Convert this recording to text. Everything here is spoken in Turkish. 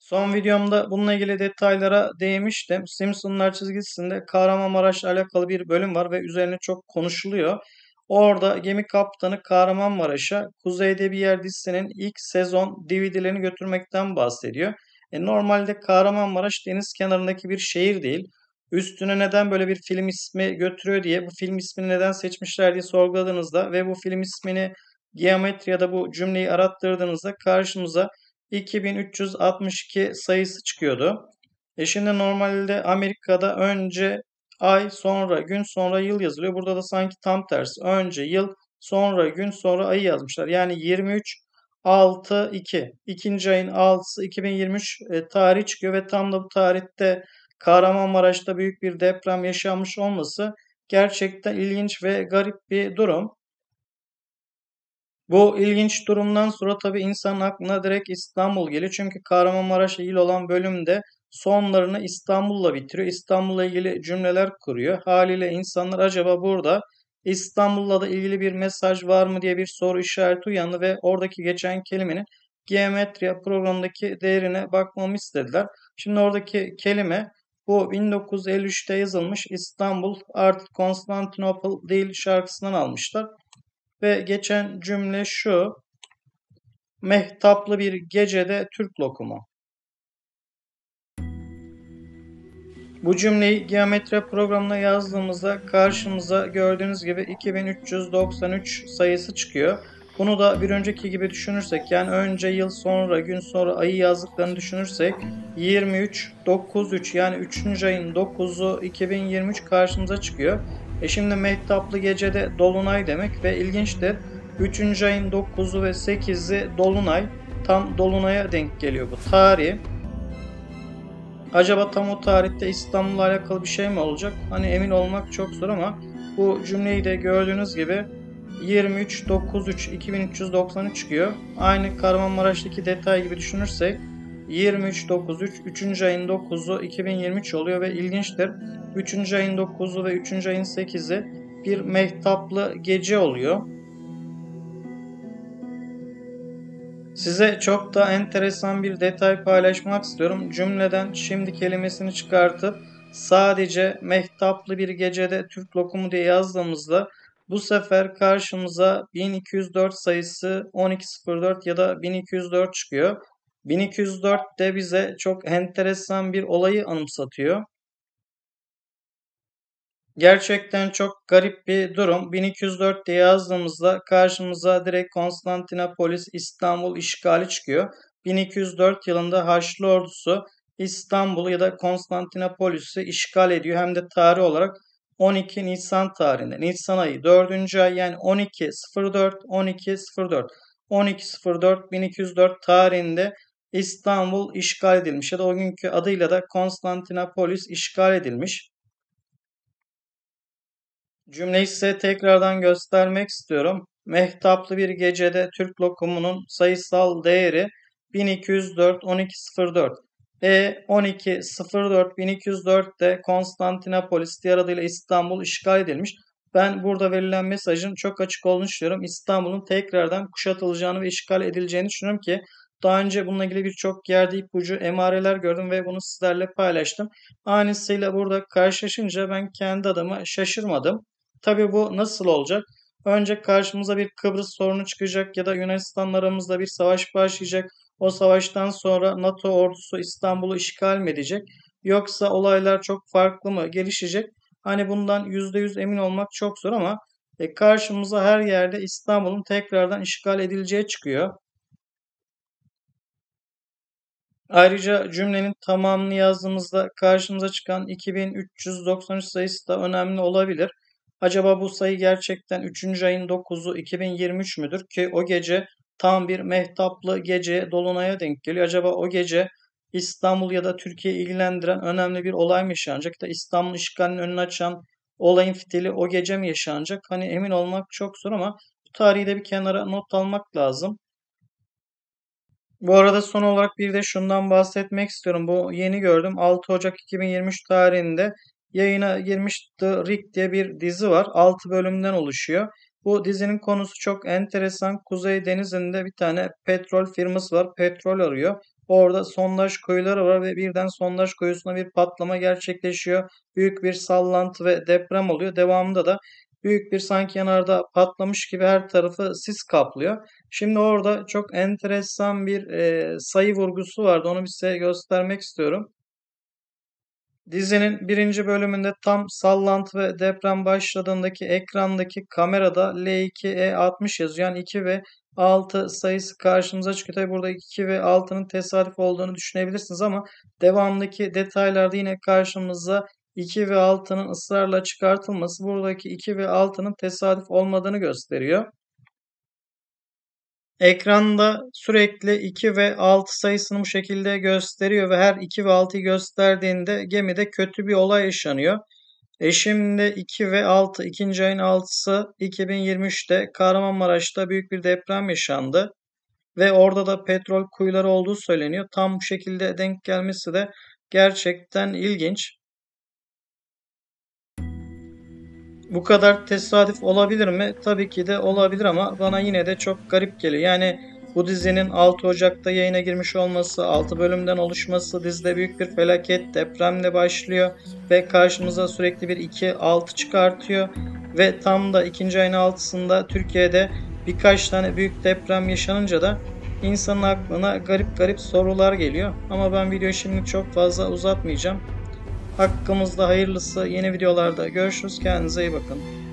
Son videomda bununla ilgili detaylara değinmiştim. Simpsonlar çizgisinde Kahramanmaraş'la alakalı bir bölüm var ve üzerine çok konuşuluyor. Orada gemi kaptanı Kahramanmaraş'a Kuzeyde Bir Yer dizisinin ilk sezon DVD'lerini götürmekten bahsediyor. Normalde Kahramanmaraş deniz kenarındaki bir şehir değil. Üstüne neden böyle bir film ismi götürüyor diye, bu film ismini neden seçmişler diye sorguladığınızda ve bu film ismini geometri ya da bu cümleyi arattırdığınızda karşımıza 2362 sayısı çıkıyordu. Şimdi normalde Amerika'da önce ay, sonra gün, sonra yıl yazılıyor. Burada da sanki tam tersi. Önce yıl, sonra gün, sonra ayı yazmışlar. Yani 23 6 2. İkinci ayın 6'sı 2023 tarihi çıkıyor ve tam da bu tarihte Kahramanmaraş'ta büyük bir deprem yaşanmış olması gerçekten ilginç ve garip bir durum. Bu ilginç durumdan sonra tabii insanın aklına direkt İstanbul geliyor. Çünkü Kahramanmaraş'la ilgili olan bölümde sonlarını İstanbul'la bitiriyor. İstanbul'la ilgili cümleler kuruyor. Haliyle insanlar acaba burada İstanbul'la da ilgili bir mesaj var mı diye bir soru işareti uyandı ve oradaki geçen kelimenin geometri programındaki değerine bakmamı istediler. Şimdi oradaki kelime bu 1953'te yazılmış İstanbul artık Konstantinopol değil şarkısından almışlar. Ve geçen cümle şu. Mehtaplı bir gecede Türk lokumu. Bu cümleyi geometri programına yazdığımızda karşımıza gördüğünüz gibi 2393 sayısı çıkıyor. Bunu da bir önceki gibi düşünürsek, yani önce yıl, sonra gün, sonra ayı yazdıklarını düşünürsek 2393, yani 3. ayın 9'u 2023 karşımıza çıkıyor. Şimdi mehtaplı gecede dolunay demek ve ilginçtir. 3. ayın 9'u ve 8'i dolunay, tam dolunaya denk geliyor bu tarih. Acaba tam o tarihte İstanbul'la alakalı bir şey mi olacak? Hani emin olmak çok zor ama bu cümleyi de gördüğünüz gibi 23.93.2393 çıkıyor. Aynı Kahramanmaraş'taki detay gibi düşünürsek 23.93 3. ayın 9'u 2023 oluyor ve ilginçtir. 3. ayın 9'u ve 3. ayın 8'i bir mehtaplı gece oluyor. Size çok da enteresan bir detay paylaşmak istiyorum. Cümleden şimdi kelimesini çıkartıp sadece mehtaplı bir gecede Türk lokumu diye yazdığımızda bu sefer karşımıza 1204 sayısı 1204 ya da 1204 çıkıyor. 1204 de bize çok enteresan bir olayı anımsatıyor. Gerçekten çok garip bir durum. 1204 diye yazdığımızda karşımıza direkt Konstantinopolis, İstanbul işgali çıkıyor. 1204 yılında Haçlı ordusu İstanbul'u ya da Konstantinopolis'i işgal ediyor. Hem de tarih olarak 12 Nisan tarihinde. Nisan ayı 4. ay, yani 12.04 12.04 12.04 1204 tarihinde İstanbul işgal edilmiş ya da o günkü adıyla da Konstantinopolis işgal edilmiş. Cümleyi size tekrardan göstermek istiyorum. Mehtaplı bir gecede Türk lokumunun sayısal değeri 1204 1204. 1204 1204'te Konstantinopolis, diğer adıyla İstanbul işgal edilmiş. Ben burada verilen mesajın çok açık olduğunu düşünüyorum. İstanbul'un tekrardan kuşatılacağını ve işgal edileceğini düşünüyorum ki daha önce bununla ilgili birçok yerde ipucu emareler gördüm ve bunu sizlerle paylaştım. Aynısıyla burada karşılaşınca ben kendi adıma şaşırmadım. Tabii bu nasıl olacak? Önce karşımıza bir Kıbrıs sorunu çıkacak ya da Yunanistan'la aramızda bir savaş başlayacak. O savaştan sonra NATO ordusu İstanbul'u işgal mi edecek? Yoksa olaylar çok farklı mı gelişecek? Hani bundan %100 emin olmak çok zor ama karşımıza her yerde İstanbul'un tekrardan işgal edileceği çıkıyor. Ayrıca cümlenin tamamını yazdığımızda karşımıza çıkan 2393 sayısı da önemli olabilir. Acaba bu sayı gerçekten 3. ayın 9'u 2023 müdür ki o gece tam bir mehtaplı gece dolunaya denk geliyor. Acaba o gece İstanbul ya da Türkiye'yi ilgilendiren önemli bir olay mı yaşanacak da İstanbul işgalinin önünü açan olayın fitili o gece mi yaşanacak? Hani emin olmak çok zor ama bu tarihi de bir kenara not almak lazım. Bu arada son olarak bir de şundan bahsetmek istiyorum. Bu yeni gördüm. 6 Ocak 2023 tarihinde yayına girmiş The Rig diye bir dizi var. 6 bölümden oluşuyor. Bu dizinin konusu çok enteresan. Kuzey Denizi'nde bir tane petrol firması var. Petrol arıyor. Orada sondaj kuyuları var ve birden sondaj kuyusuna bir patlama gerçekleşiyor. Büyük bir sallantı ve deprem oluyor. Devamında da büyük bir sanki yanardağ patlamış gibi her tarafı sis kaplıyor. Şimdi orada çok enteresan bir sayı vurgusu vardı. Onu bir size göstermek istiyorum. Dizinin birinci bölümünde tam sallantı ve deprem başladığındaki ekrandaki kamerada L2E60 yazıyor. Yani 2 ve 6 sayısı karşımıza çıkıyor. Tabi burada 2 ve 6'nın tesadüf olduğunu düşünebilirsiniz ama devamındaki detaylarda yine karşımıza 2 ve 6'nın ısrarla çıkartılması buradaki 2 ve 6'nın tesadüf olmadığını gösteriyor. Ekranda sürekli 2 ve 6 sayısını bu şekilde gösteriyor ve her 2 ve 6'yı gösterdiğinde gemide kötü bir olay yaşanıyor. Şimdi 2 ve 6, 2. ayın 6'sı 2023'te Kahramanmaraş'ta büyük bir deprem yaşandı. Ve orada da petrol kuyuları olduğu söyleniyor. Tam bu şekilde denk gelmesi de gerçekten ilginç. Bu kadar tesadüf olabilir mi? Tabii ki de olabilir ama bana yine de çok garip geliyor. Yani bu dizinin 6 Ocak'ta yayına girmiş olması, 6 bölümden oluşması, dizide büyük bir felaket, depremle başlıyor ve karşımıza sürekli bir 2-6 çıkartıyor. Ve tam da 2. ayın 6'sında Türkiye'de birkaç tane büyük deprem yaşanınca da insanın aklına garip garip sorular geliyor. Ama ben videoyu şimdi çok fazla uzatmayacağım. Hakkımızda hayırlısı, yeni videolarda görüşürüz. Kendinize iyi bakın.